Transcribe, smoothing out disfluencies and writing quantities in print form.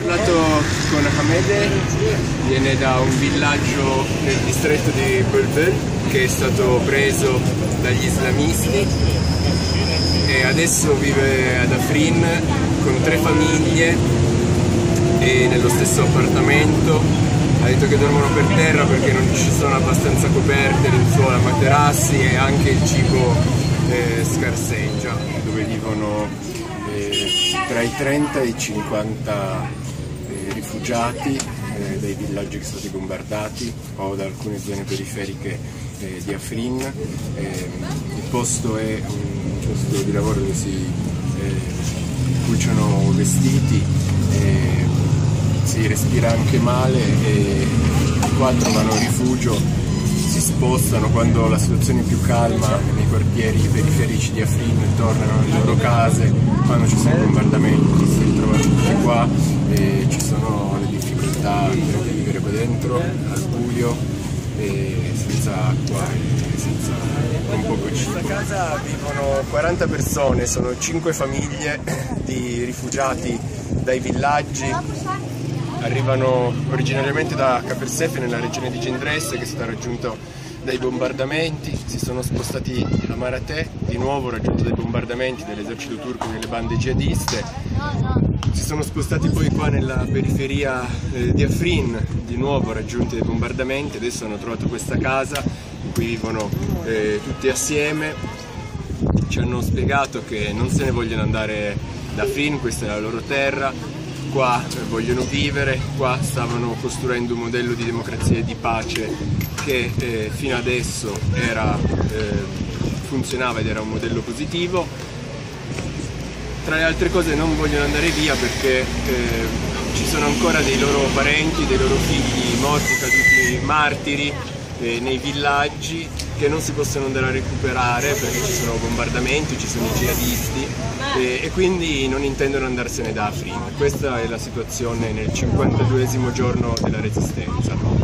parlato con Hamede, viene da un villaggio nel distretto di Bulbul che è stato preso dagli islamisti e adesso vive ad Afrin con 3 famiglie e nello stesso appartamento. Ha detto che dormono per terra perché non ci sono abbastanza coperte, lenzuola, materassi e anche il cibo scarseggia, dove vivono tra i 30 e i 50 rifugiati dai villaggi che sono stati bombardati o da alcune zone periferiche di Afrin. Il posto è un posto di lavoro dove si cuciono vestiti, si respira anche male e i 4 vanno a rifugio. Si spostano quando la situazione è più calma nei quartieri periferici di Afrin, tornano alle loro case. Quando ci sono bombardamenti si ritrovano tutti qua e ci sono le difficoltà di vivere qua dentro, al buio, e senza acqua e con poco cibo. In casa vivono 40 persone, sono 5 famiglie di rifugiati dai villaggi. Arrivano originariamente da Kapersef nella regione di Gendres, che è stata raggiunta dai bombardamenti, si sono spostati a Maratè, di nuovo raggiunto dai bombardamenti dell'esercito turco e delle bande jihadiste, si sono spostati poi qua nella periferia di Afrin, di nuovo raggiunti dai bombardamenti. Adesso hanno trovato questa casa in cui vivono tutti assieme. Ci hanno spiegato che non se ne vogliono andare da Afrin, questa è la loro terra. Qua vogliono vivere, qua stavano costruendo un modello di democrazia e di pace che fino adesso funzionava ed era un modello positivo. Tra le altre cose non vogliono andare via perché ci sono ancora dei loro parenti, dei loro figli morti, caduti martiri nei villaggi, che non si possono andare a recuperare perché ci sono bombardamenti, ci sono i jihadisti e quindi non intendono andarsene da Afrin. Questa è la situazione nel 52esimo giorno della resistenza.